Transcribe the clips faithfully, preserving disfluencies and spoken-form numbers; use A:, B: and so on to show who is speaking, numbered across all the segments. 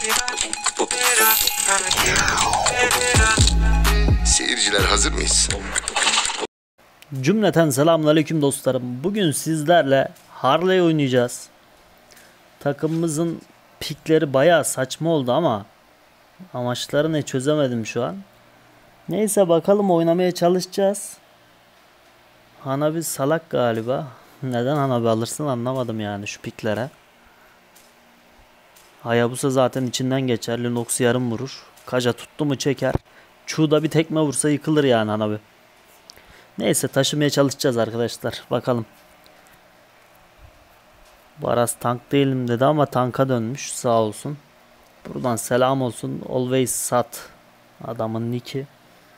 A: Seyirciler hazır mıyız?
B: Cümleten selamünaleyküm dostlarım. Bugün sizlerle Harley oynayacağız. Takımımızın pikleri bayağı saçma oldu ama amaçları ne çözemedim şu an. Neyse bakalım, oynamaya çalışacağız. Hanabi salak galiba. Neden Hanabi alırsın anlamadım yani şu piklere. Hayabusa zaten içinden geçer. Lunox yarım vurur. Kaja tuttu mu çeker. Chu'da bir tekme vursa yıkılır yani Hanabi. Neyse taşımaya çalışacağız arkadaşlar. Bakalım. Baras tank değilim dedi ama tanka dönmüş. Sağ olsun. Buradan selam olsun. Always sat. Adamın nicki.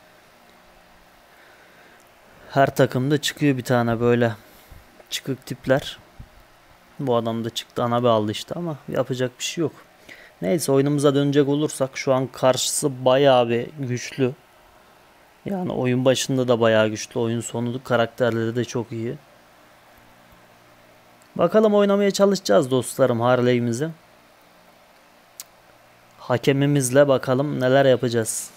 B: Her takımda çıkıyor bir tane böyle çıkık tipler. Bu adam da çıktı. Hanabi aldı işte ama yapacak bir şey yok. Neyse oyunumuza dönecek olursak şu an karşısı bayağı bir güçlü. Yani oyun başında da bayağı güçlü. Oyun sonu karakterleri de çok iyi. Bakalım oynamaya çalışacağız dostlarım Harley'imizi. Hakemimizle bakalım neler yapacağız.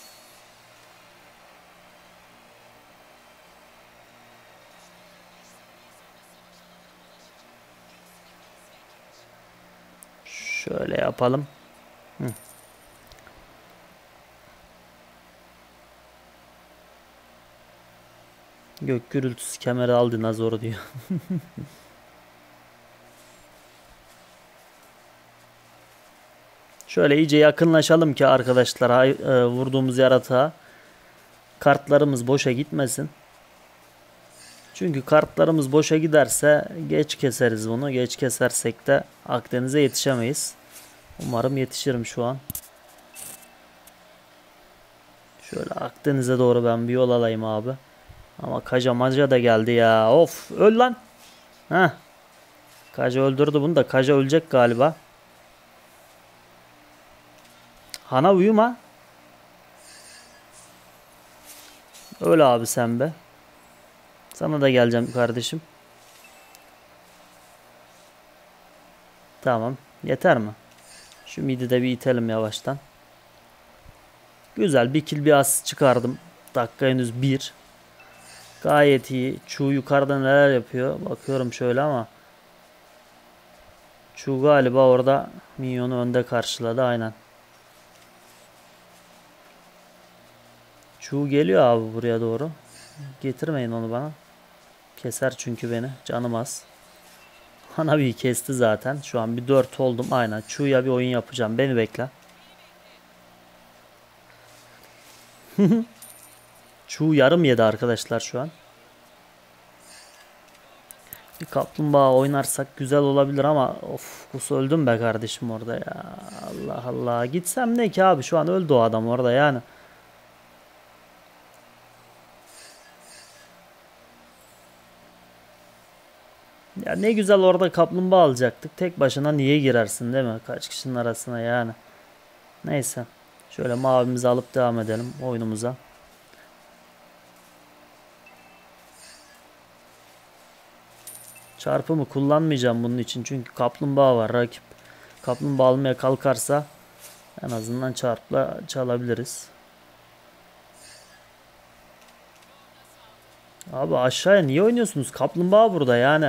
B: Şöyle yapalım. Hı. Gök gürültüsü kemeri aldı Nazor diyor. Şöyle iyice yakınlaşalım ki arkadaşlar e, vurduğumuz yaratığa kartlarımız boşa gitmesin. Çünkü kartlarımız boşa giderse geç keseriz bunu. Geç kesersek de Akdeniz'e yetişemeyiz. Umarım yetişirim şu an. Şöyle Akdeniz'e doğru ben bir yol alayım abi. Ama Kaja Maja da geldi ya. Of, öl lan. Heh. Kaja öldürdü bunu da. Kaja ölecek galiba. Hana uyuma. Öl abi sen be. Sana da geleceğim kardeşim. Tamam. Yeter mi? Şu midi de bir itelim yavaştan. Güzel. Bir kill bir as çıkardım. Dakika henüz bir. Gayet iyi. Chu yukarıda neler yapıyor? Bakıyorum şöyle ama. Chu galiba orada minyonu önde karşıladı. Aynen. Chu geliyor abi buraya doğru. Getirmeyin onu bana. Keser çünkü beni. Canım az. Hanabi'yi kesti zaten. Şu an bir dört oldum. Aynen. Chu'ya bir oyun yapacağım. Beni bekle. Chu yarım yedi arkadaşlar şu an. Bir kaplumbağa oynarsak güzel olabilir ama of, kus öldüm be kardeşim orada ya. Allah Allah. Gitsem ne ki abi, şu an öldü o adam orada yani. Ya ne güzel orada kaplumbağa alacaktık. Tek başına niye girersin değil mi? Kaç kişinin arasına yani. Neyse. Şöyle mavimizi alıp devam edelim oyunumuza. Çarpımı kullanmayacağım bunun için. Çünkü kaplumbağa var. Rakip kaplumbağa almaya kalkarsa en azından çarpla çalabiliriz. Abi aşağıya niye oynuyorsunuz? Kaplumbağa burada yani.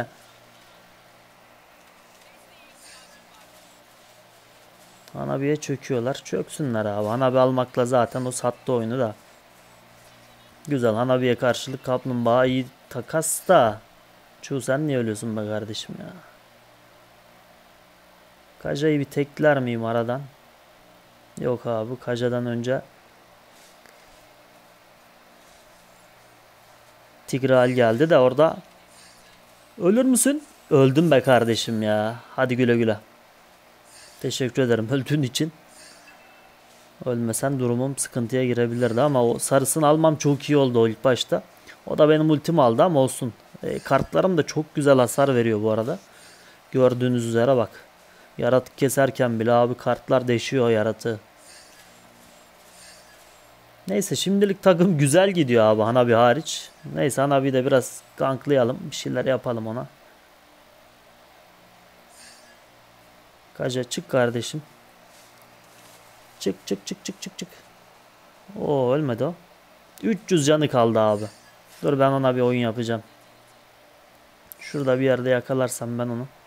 B: Hanabi'ye çöküyorlar. Çöksünler abi. Hanabi almakla zaten o sattı oyunu da. Güzel. Hanabi'ye karşılık kaplumbağa iyi takas da. Çoğu sen niye ölüyorsun be kardeşim ya? Kaja'yı bir tekler miyim aradan? Yok abi. Kaja'dan önce Tigreal geldi de orada. Ölür müsün? Öldüm be kardeşim ya. Hadi güle güle. Teşekkür ederim öldüğün için. Ölmesen durumum sıkıntıya girebilirdi ama o sarısını almam çok iyi oldu o ilk başta. O da benim ultimi aldı ama olsun. E, kartlarım da çok güzel hasar veriyor bu arada. Gördüğünüz üzere bak. Yaratık keserken bile abi kartlar deşiyor yaratığı. Neyse şimdilik takım güzel gidiyor abi, Hanabi hariç. Neyse Hanabi'yi de biraz ganklayalım. Bir şeyler yapalım ona. Kaja çık kardeşim. Çık çık çık çık çık çık. Oo, ölmedi o. üç yüz canı kaldı abi. Dur ben ona bir oyun yapacağım. Şurada bir yerde yakalarsam ben onu.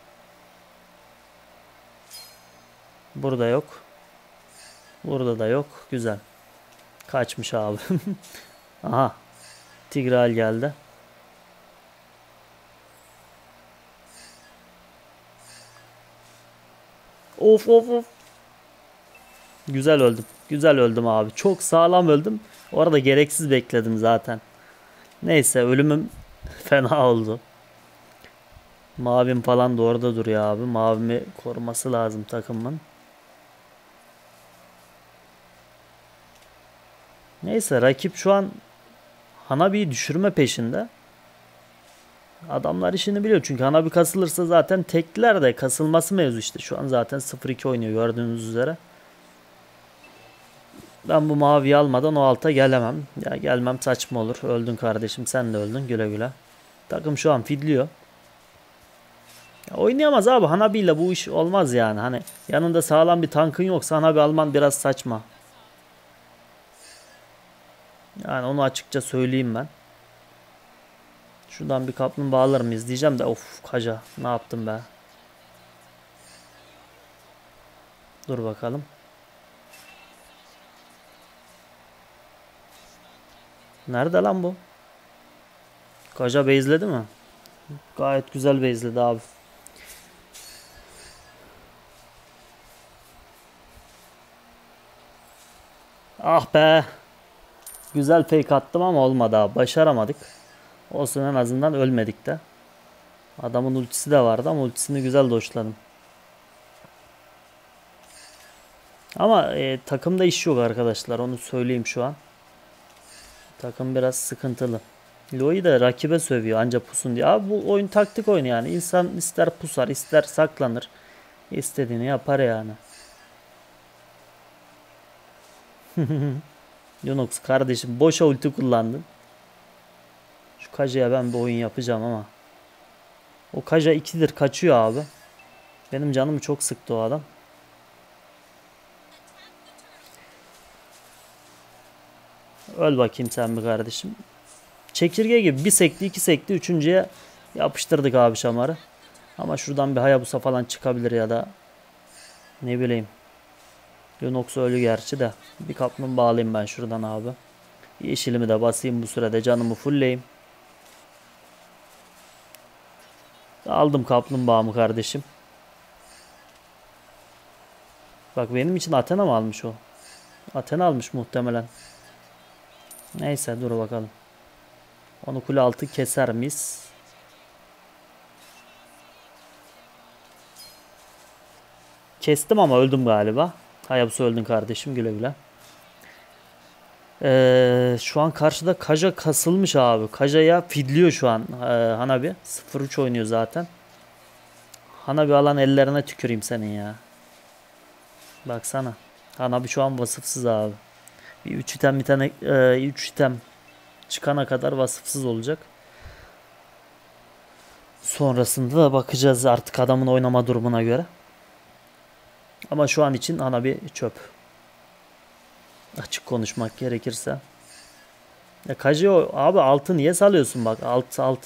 B: Burada yok. Burada da yok. Güzel. Kaçmış abi. Aha. Tigreal geldi. Of of of. Güzel öldüm. Güzel öldüm abi. Çok sağlam öldüm. Orada gereksiz bekledim zaten. Neyse ölümüm fena oldu. Mavim falan da orada duruyor abi. Mavimi koruması lazım takımın. Neyse rakip şu an Hanabi'yi düşürme peşinde. Adamlar işini biliyor. Çünkü Hanabi kasılırsa zaten tekler de kasılması mevzu işte. Şu an zaten sıfır iki oynuyor gördüğünüz üzere. Ben bu maviyi almadan o alta gelemem. Ya gelmem saçma olur. Öldün kardeşim, sen de öldün, güle güle. Takım şu an fidliyor. Ya oynayamaz abi. Hanabi ile bu iş olmaz yani. Hani yanında sağlam bir tankın yoksa Hanabi alman biraz saçma. Yani onu açıkça söyleyeyim ben. Şuradan bir kaplumbağa alırım izleyeceğim de of kaca ne yaptım be. Dur bakalım. Nerede lan bu? Kaca base'ledi mi? Gayet güzel base'ledi abi. Ah be. Güzel fake attım ama olmadı abi. Başaramadık. Olsun en azından ölmedik de. Adamın ultisi de vardı ama ultisini güzel doşladım. Ama e, takımda iş yok arkadaşlar. Onu söyleyeyim şu an. Takım biraz sıkıntılı. Loi'yi de rakibe sövüyor anca pusun diye. Abi bu oyun taktik oyunu yani. İnsan ister pusar ister saklanır. İstediğini yapar yani. Yonox kardeşim boşa ulti kullandın. Şu Kaja'ya ben bir oyun yapacağım ama. O Kaja ikidir kaçıyor abi. Benim canımı çok sıktı o adam. Öl bakayım sen bir kardeşim. Çekirge gibi bir sekti iki sekti üçüncüye yapıştırdık abi şamarı. Ama şuradan bir Hayabusa falan çıkabilir ya da ne bileyim. Lunox ölü gerçi de. Bir kaplumbağa alayım ben şuradan abi. Yeşilimi de basayım bu sürede canımı fullleyeyim. Aldım kaplumbağamı kardeşim. Bak benim için Athena mı almış o? Athena almış muhtemelen. Neyse dur bakalım. Onu kule altı keser miyiz? Kestim ama öldüm galiba. Hayabusa öldün kardeşim, güle güle. Ee, şu an karşıda Kaja kasılmış abi. Kaja'ya fidliyor şu an ee, Hanabi. sıfır üç oynuyor zaten. Hanabi alan ellerine tüküreyim senin ya. Baksana. Hanabi şu an vasıfsız abi. Bir üç item bir tane üç item çıkana kadar vasıfsız olacak. Sonrasında da bakacağız artık adamın oynama durumuna göre. Ama şu an için Hanabi çöp. Açık konuşmak gerekirse. Ya Kajio abi altı niye salıyorsun bak alt alt.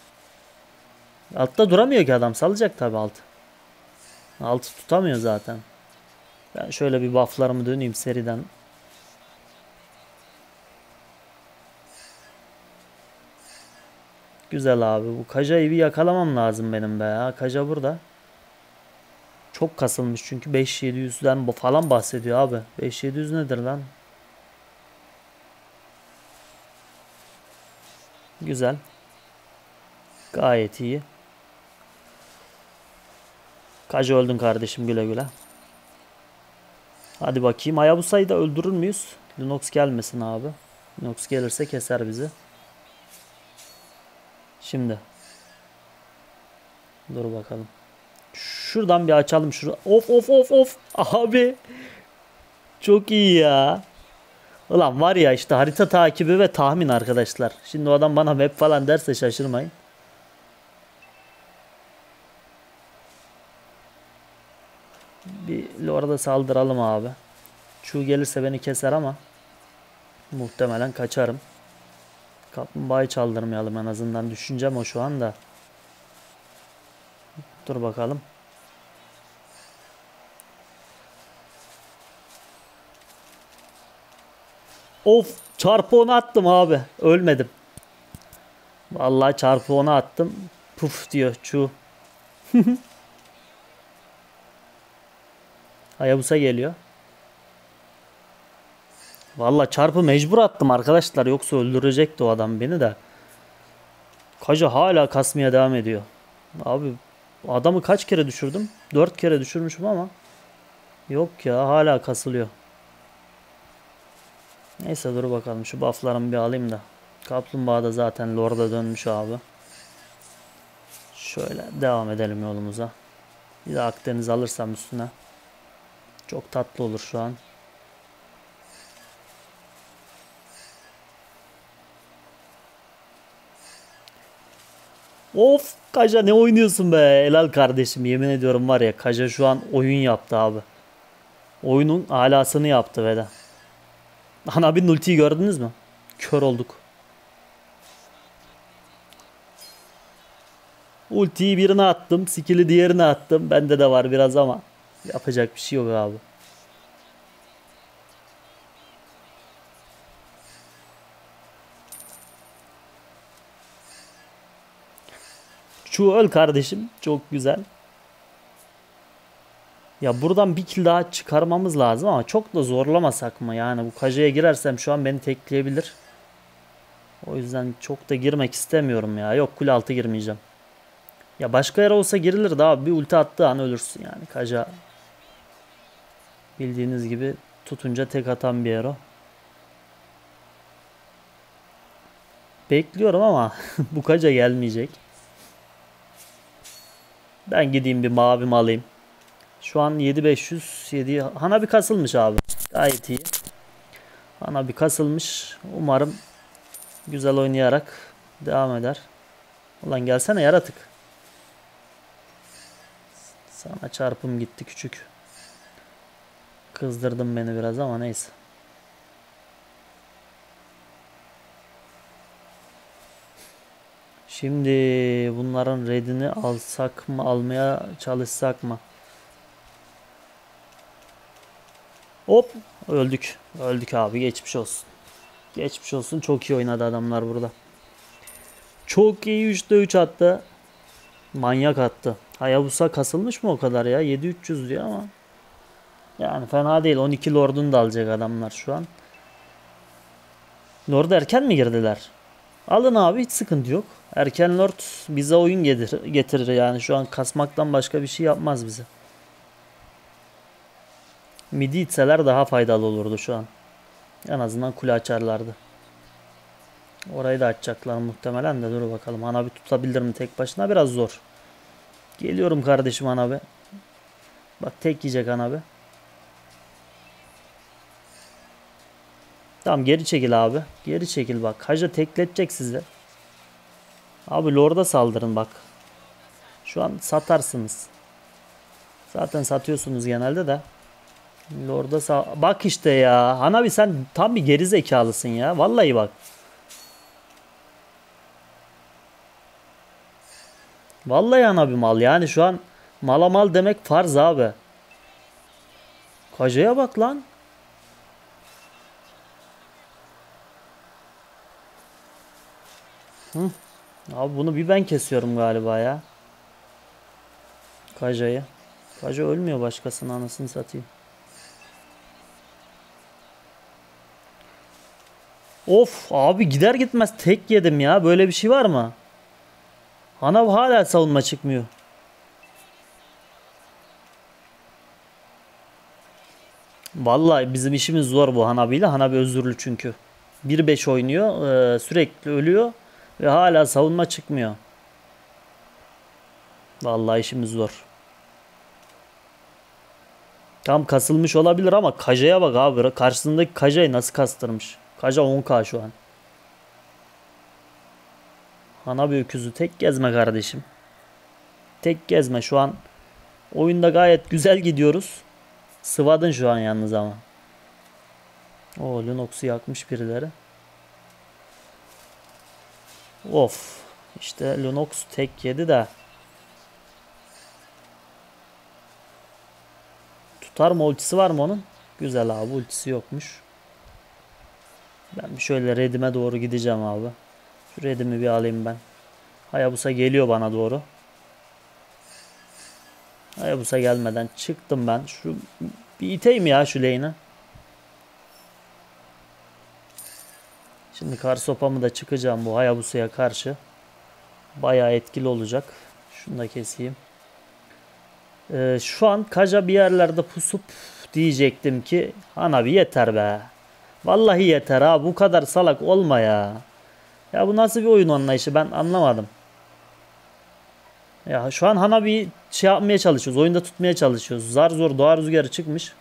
B: Altta duramıyor ki adam, salacak tabi altı. Altı tutamıyor zaten. Ben şöyle bir bufflarımı döneyim seriden. Güzel abi, bu Kaja'yı bir yakalamam lazım benim be ya. Kaja burada. Çok kasılmış çünkü beş yedi yüzden falan bahsediyor abi. beş yedi yüz nedir lan? Güzel. Gayet iyi. Kaja öldün kardeşim, güle güle. Hadi bakayım Hayabusa'yı da öldürür müyüz? Lunox gelmesin abi. Lunox gelirse keser bizi. Şimdi. Dur bakalım. Şuradan bir açalım şunu. Of of of of. Abi. Çok iyi ya. Ulan var ya işte harita takibi ve tahmin arkadaşlar. Şimdi o adam bana map falan derse şaşırmayın. Bir orada saldıralım abi. Çuğ gelirse beni keser ama muhtemelen kaçarım. Kaplumbağayı çaldırmayalım en azından. Düşüncem o şu anda. Dur bakalım. Of, çarpı onu attım abi. Ölmedim. Vallahi çarpı onu attım. Puf diyor çuğ. Hayabusa geliyor. Vallahi çarpı mecbur attım arkadaşlar. Yoksa öldürecekti o adam beni de. Kaja hala kasmaya devam ediyor. Abi adamı kaç kere düşürdüm? Dört kere düşürmüşüm ama. Yok ya, hala kasılıyor. Neyse dur bakalım, şu bufflarımı bir alayım da. Kaplumbağa da zaten Lord'a dönmüş abi. Şöyle devam edelim yolumuza. Bir de Akdeniz alırsam üstüne. Çok tatlı olur şu an. Of Kaja, ne oynuyorsun be? Helal kardeşim, yemin ediyorum var ya, Kaja şu an oyun yaptı abi. Oyunun alasını yaptı ve de. Hanabinin ultiyi gördünüz mü? Kör olduk. Ultiyi birine attım. Skill'i diğerine attım. Bende de var biraz ama yapacak bir şey yok abi. Şu öl kardeşim. Çok güzel. Ya buradan bir kill daha çıkarmamız lazım ama çok da zorlamasak mı? Yani bu Kaja'ya girersem şu an beni tekleyebilir. O yüzden çok da girmek istemiyorum ya. Yok, kule altı girmeyeceğim. Ya başka yer olsa girilir daha, bir ulti attığı an ölürsün yani. Kaja bildiğiniz gibi tutunca tek atan bir yer o. Bekliyorum ama bu Kaja gelmeyecek. Ben gideyim bir mavimi alayım. Şu an yedi bin beş yüz yedi. Hanabi kasılmış abi. Gayet iyi. Hanabi kasılmış. Umarım güzel oynayarak devam eder. Ulan gelsene yaratık. Sana çarpım gitti küçük. Kızdırdın beni biraz ama neyse. Şimdi bunların redini alsak mı, almaya çalışsak mı? Hop, öldük. Öldük abi, geçmiş olsun. Geçmiş olsun, çok iyi oynadı adamlar burada. Çok iyi üçte üç attı. Manyak attı. Hayabusa kasılmış mı o kadar ya? yedi bin üç yüz diyor ama. Yani fena değil. on iki Lord'unu da alacak adamlar şu an. Lord'a erken mi girdiler? Alın abi, hiç sıkıntı yok. Erken Lord bize oyun getirir, getirir yani. Şu an kasmaktan başka bir şey yapmaz bize. Midi itseler daha faydalı olurdu şu an. En azından kule açarlardı. Orayı da açacaklar muhtemelen de, dur bakalım. Hanabi tutabilir mi tek başına? Biraz zor. Geliyorum kardeşim Hanabi. Bak tek yiyecek Hanabi. Tamam, geri çekil abi. Geri çekil bak. Kaja tekletecek sizi. Abi Lord'a saldırın bak. Şu an satarsınız. Zaten satıyorsunuz genelde de. Lord'a sal... Bak işte ya. Hanabi sen tam bir geri zekalısın ya. Vallahi bak. Vallahi Hanabi mal. Yani şu an mala mal demek farz abi. Kaja'ya bak lan. Hı. Abi bunu bir ben kesiyorum galiba ya. Kaja'yı. Kaja ölmüyor, başkasının anasını satayım. Of abi, gider gitmez tek yedim ya. Böyle bir şey var mı? Hanav hala savunma çıkmıyor. Vallahi bizim işimiz zor bu Hanabi ile. Hanabi özürlü çünkü. bir beş oynuyor. E, sürekli ölüyor. Ve hala savunma çıkmıyor. Vallahi işimiz zor. Tam kasılmış olabilir ama Kaja'ya bak abi. Karşısındaki Kaja'yı nasıl kastırmış. Kaja on K şu an. Hanabi öküzü tek gezme kardeşim. Tek gezme şu an. Oyunda gayet güzel gidiyoruz. Sıvadın şu an yalnız ama. O Lunox'u yakmış birileri. Of. İşte Lunox tek yedi de. Tutar mı, ultisi var mı onun? Güzel abi, ultisi yokmuş. Ben bir şöyle redime doğru gideceğim abi. Şu redimi bir alayım ben. Hayabusa geliyor bana doğru. Hayabusa gelmeden çıktım ben. Şu bir iteyim ya şu lane'e. Şimdi kar sopamı da çıkacağım bu Hayabusa'ya karşı. Bayağı etkili olacak. Şunu da keseyim. Ee, şu an Kaja bir yerlerde pusup diyecektim ki Hanabi yeter be. Vallahi yeter ha, bu kadar salak olma ya. Ya bu nasıl bir oyun anlayışı, ben anlamadım. Ya şu an Hanabi'yi şey yapmaya çalışıyoruz. Oyunda tutmaya çalışıyoruz. Zar zor doğa rüzgarı çıkmış.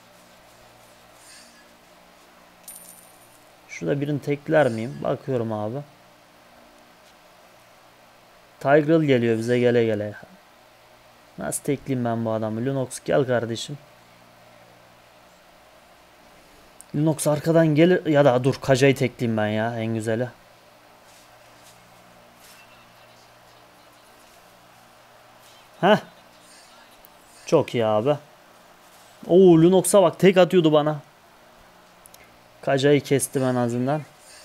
B: Şurada birini tekler miyim? Bakıyorum abi. Tigreal geliyor bize gele gele. Nasıl tekleyeyim ben bu adamı? Lunox gel kardeşim. Lunox arkadan gelir. Ya da dur, Kaja'yı tekleyeyim ben ya, en güzeli. Heh. Çok iyi abi. Oo, Lunox'a bak, tek atıyordu bana. Kaja'yı kestim en azından.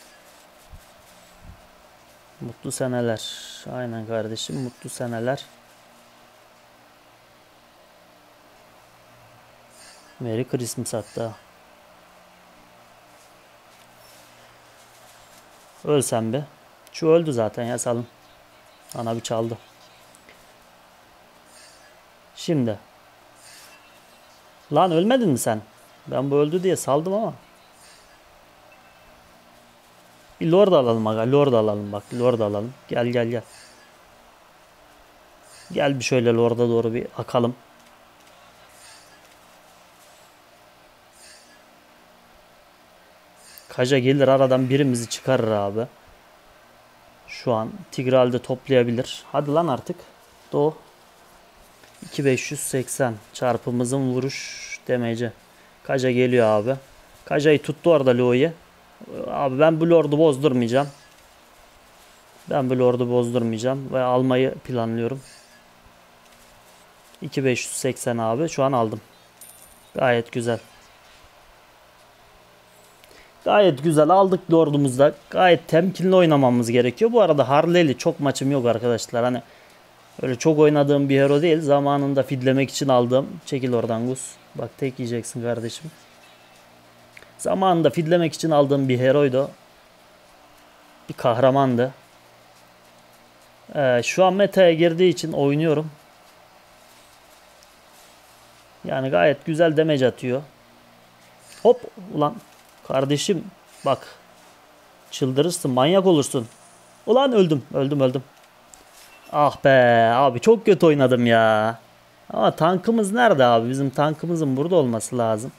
B: Mutlu seneler. Aynen kardeşim, mutlu seneler. Merry Christmas hatta. Ölsem be. Şu öldü zaten ya, salın. Ana bir çaldı. Şimdi. Lan ölmedin mi sen? Ben bu öldü diye saldım ama. Bir lord alalım aga. Lord alalım bak. Lord alalım. Gel gel gel. Gel bir şöyle lorda doğru bir akalım. Kaja gelir aradan birimizi çıkarır abi. Şu an Tigreal'de toplayabilir. Hadi lan artık. Doğu. iki bin beş yüz seksen çarpımızın vuruş demeci. Kaja geliyor abi. Kaja'yı tuttu orada Lo'yu. Abi ben bu lord'u bozdurmayacağım. Ben bu lord'u bozdurmayacağım ve almayı planlıyorum. iki bin beş yüz seksen abi. Şu an aldım. Gayet güzel. Gayet güzel aldık lord'umuzda. Gayet temkinli oynamamız gerekiyor. Bu arada Harley'li çok maçım yok arkadaşlar. Hani öyle çok oynadığım bir hero değil. Zamanında fidlemek için aldığım. Çekil oradan Gus. Bak tek yiyeceksin kardeşim. Zamanında fidlemek için aldığım bir heroydu. Bir kahramandı. Ee, şu an meta'ya girdiği için oynuyorum. Yani gayet güzel damage atıyor. Hop ulan kardeşim bak. Çıldırırsın, manyak olursun. Ulan öldüm öldüm öldüm. Ah be abi, çok kötü oynadım ya. Ama tankımız nerede abi? Bizim tankımızın burada olması lazım.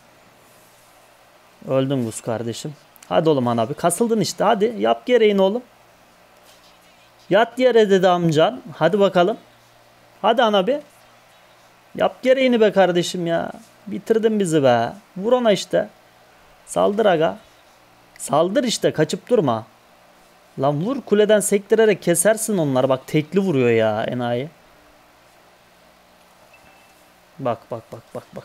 B: Öldüm Gus kardeşim. Hadi oğlum Hanabi. Kasıldın işte. Hadi yap gereğini oğlum. Yat yere dedi amcan. Hadi bakalım. Hadi Hanabi. Yap gereğini be kardeşim ya. Bitirdin bizi be. Vur ona işte. Saldır aga. Saldır işte. Kaçıp durma. Lan vur, kuleden sektirerek kesersin onları. Bak tekli vuruyor ya enayi. Bak bak bak bak bak.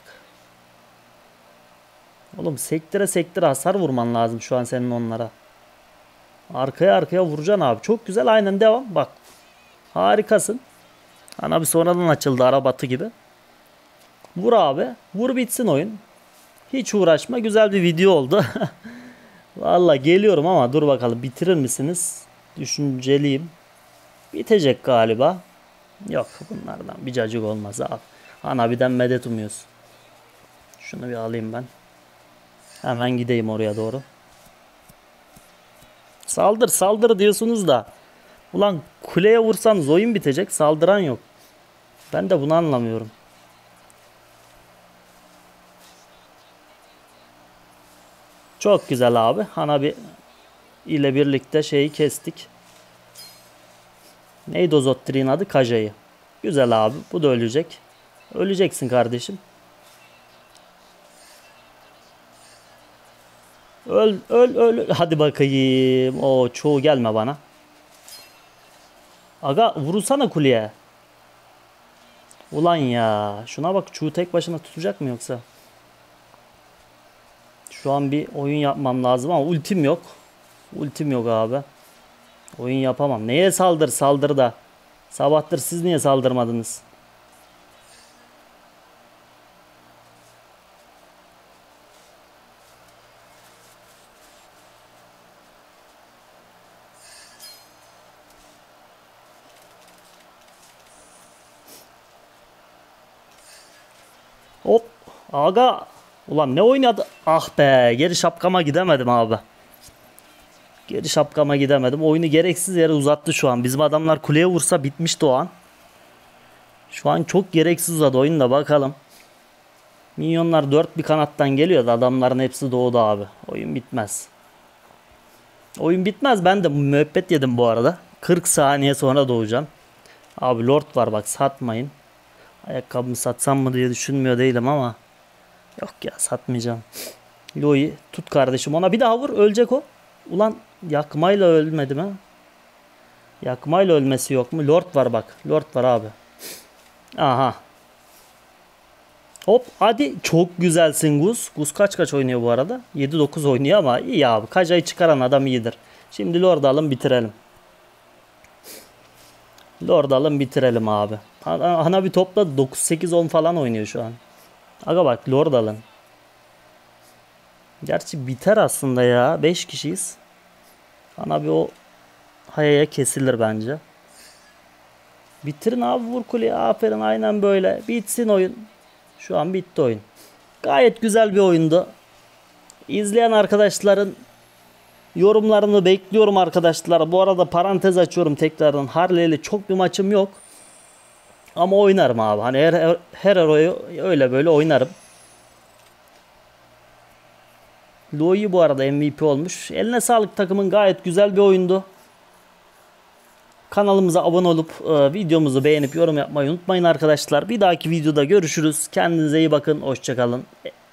B: Oğlum sektire sektire hasar vurman lazım şu an senin onlara. Arkaya arkaya vuracaksın abi. Çok güzel, aynen devam. Bak. Harikasın. Ana bir sonradan açıldı arabatı gibi. Vur abi. Vur bitsin oyun. Hiç uğraşma. Güzel bir video oldu. Valla geliyorum ama dur bakalım bitirir misiniz? Düşünceliyim. Bitecek galiba. Yok, bunlardan bir cacık olmaz abi. Hanabi'den medet umuyoruz. Şunu bir alayım ben. Hemen gideyim oraya doğru. Saldır saldır diyorsunuz da. Ulan kuleye vursanız oyun bitecek. Saldıran yok. Ben de bunu anlamıyorum. Çok güzel abi. Hanabi ile birlikte şeyi kestik. Neydi o Zottri'nin adı? Kaja'yı. Güzel abi. Bu da ölecek. Öleceksin kardeşim. Öl öl öl. Hadi bakayım. O çoğu gelme bana. Aga vurursana kuleye. Ulan ya. Şuna bak, çoğu tek başına tutacak mı yoksa? Şu an bir oyun yapmam lazım ama ultim yok. Ultim yok abi. Oyun yapamam. Neye saldır saldır da. Sabahtır siz niye saldırmadınız? Hop. Aga. Ulan ne oynadı? Ah be. Geri şapkama gidemedim abi. Geri şapkama gidemedim. Oyunu gereksiz yere uzattı şu an. Bizim adamlar kuleye vursa bitmişti o an. Şu an çok gereksiz uzadı oyun da, bakalım. Minyonlar dört bir kanattan geliyor da adamların hepsi doğdu abi. Oyun bitmez. Oyun bitmez. Ben de müebbet yedim bu arada. kırk saniye sonra doğacağım. Abi lord var bak, satmayın. Ayakkabımı satsam mı diye düşünmüyor değilim ama. Yok ya, satmayacağım. Lo'yu tut kardeşim, ona bir daha vur, ölecek o. Ulan yakmayla ölmedi mi? Yakmayla ölmesi yok mu? Lord var bak. Lord var abi. Aha. Hop hadi, çok güzelsin Gus. Gus kaç kaç oynuyor bu arada? yedi dokuz oynuyor ama iyi abi. Kaja'yı çıkaran adam iyidir. Şimdi Lord alın bitirelim. Lord alın bitirelim abi. Ana bir topla dokuz sekiz on falan oynuyor şu an. Aga bak, Lord alın. Gerçi biter aslında ya. beş kişiyiz. Ana bir o hayaya kesilir bence. Bitirin abi, vur kuleye. Aferin, aynen böyle. Bitsin oyun. Şu an bitti oyun. Gayet güzel bir oyundu. İzleyen arkadaşların yorumlarını bekliyorum arkadaşlar. Bu arada parantez açıyorum tekrardan. Harley ile çok bir maçım yok. Ama oynarım abi. Hani her, her, her hero'yu öyle böyle oynarım. Lo'yu bu arada M V P olmuş. Eline sağlık, takımın gayet güzel bir oyundu. Kanalımıza abone olup e, videomuzu beğenip yorum yapmayı unutmayın arkadaşlar. Bir dahaki videoda görüşürüz. Kendinize iyi bakın. Hoşça kalın.